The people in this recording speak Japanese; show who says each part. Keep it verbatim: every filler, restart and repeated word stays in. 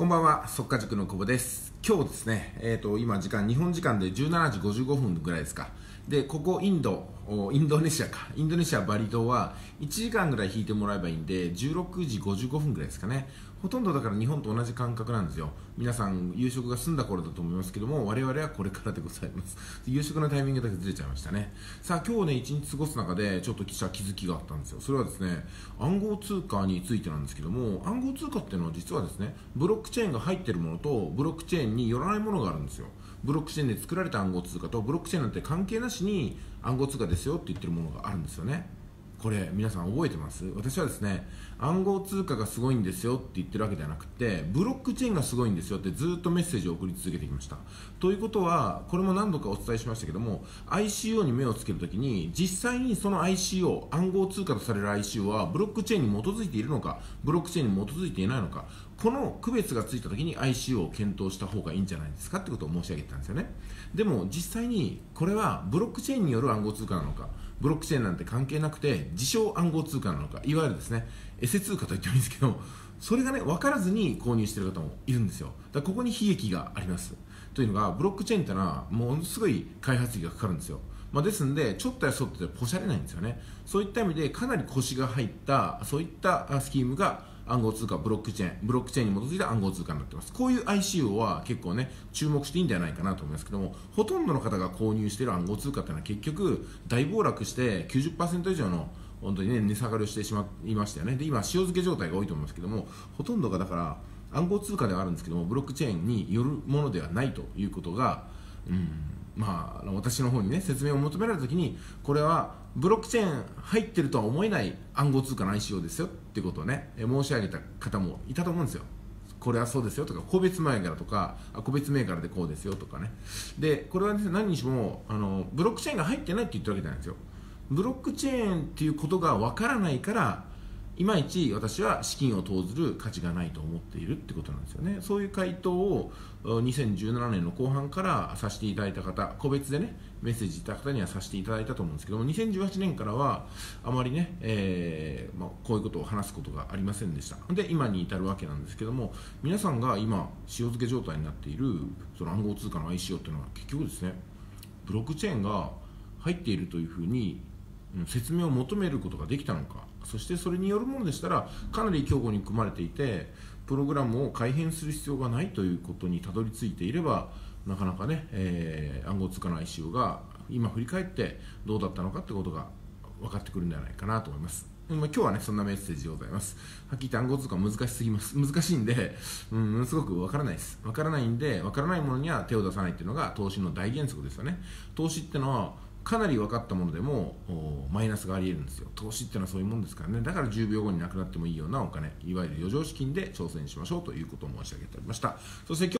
Speaker 1: こんばんは、速稼塾の久保です。今日ですね、えーと、今時間、日本時間でじゅうしちじごじゅうごふんぐらいですか。で、ここインド、インドネシアか、インドネシアバリ島はいちじかんぐらい引いてもらえばいいんで、じゅうろくじごじゅうごふんぐらいですかね。ほとんどだから日本と同じ感覚なんですよ。皆さん夕食が済んだ頃だと思いますけども、我々はこれからでございます。夕食のタイミングだけずれちゃいましたね。さあ今日ね、一日過ごす中でちょっと記者気づきがあったんですよ。それはですね、暗号通貨についてなんですけども、暗号通貨っていうのは実はですね、ブロックチェーンが入っているものとブロックチェーンによらないものがあるんですよ。ブロックチェーンで作られた暗号通貨とブロックチェーンなんて関係なしに暗号通貨ですよって言ってるものがあるんですよね。これ皆さん覚えてます？私はですね、暗号通貨がすごいんですよって言ってるわけではなくて、ブロックチェーンがすごいんですよってずっとメッセージを送り続けてきました。ということは、これも何度かお伝えしましたけども、 アイシーオー に目をつけるときに実際にその アイシーオー、 暗号通貨とされる アイシーオー はブロックチェーンに基づいているのか、ブロックチェーンに基づいていないのか、この区別がついたときに アイシーオー を検討した方がいいんじゃないですかってことを申し上げてたんですよね。でも実際にこれはブロックチェーンによる暗号通貨なのか、ブロックチェーンなんて関係なくて自称暗号通貨なのか、いわゆるですねエセ通貨と言ってもいいんですけど、それがね分からずに購入している方もいるんですよ。だからここに悲劇があります。というのが、ブロックチェーンってのはものすごい開発費がかかるんですよ。まあ、ですのでちょっとやそっとでポシャれないんですよね。そういった意味でかなり腰が入ったそういったスキームが暗号通貨、ブロックチェーン、ブロックチェーンに基づいた暗号通貨になっています。こういう アイシーオー は結構ね注目していいんじゃないかなと思いますけども、ほとんどの方が購入している暗号通貨っていうのは結局大暴落してきゅうじゅっパーセント以上の本当にね値下がりをしてしまいましたよね。で今塩漬け状態が多いと思いますけども、ほとんどがだから暗号通貨ではあるんですけども、ブロックチェーンによるものではないということが、うんまあ、私の方にね説明を求められたときに、これはブロックチェーン入ってるとは思えない暗号通貨の アイシーオー ですよっていうことをね申し上げた方もいたと思うんですよ。これはそうですよとか、個別銘柄とか個別銘柄でこうですよとかね。でこれは、ね、何にしもあのブロックチェーンが入ってないって言ってるわけじゃないんですよ。ブロックチェーンっていうことがわからないから、いまいち私は資金を投ずる価値がないと思っているってことなんですよね。そういう回答をにせんじゅうななねんの後半からさせていただいた方、個別でねメッセージいただいた方にはさせていただいたと思うんですけども、にせんじゅうはちねんからはあまりね、えーまあ、こういうことを話すことがありませんでした。で今に至るわけなんですけども、皆さんが今塩漬け状態になっているその暗号通貨の アイシーオー っていうのは結局ですね、ブロックチェーンが入っているというふうに説明を求めることができたのか、そしてそれによるものでしたらかなり強固に組まれていて、プログラムを改変する必要がないということにたどり着いていれば、なかなかね、えー、暗号通貨の アイシーオー が今振り返ってどうだったのかということが分かってくるんじゃないかなと思います。今日はねそんなメッセージでございます。はっきり言って暗号通貨難しすぎます。難しいんで、うん、すごく分からないです。分からないんで、分からないものには手を出さないっていうのが投資の大原則ですよね。投資ってのはかなり分かったものでもマイナスがあり得るんですよ。投資ってのはそういうもんですからね。だからじゅうびょうごになくなってもいいようなお金、いわゆる余剰資金で挑戦しましょうということを申し上げておりました。そして今日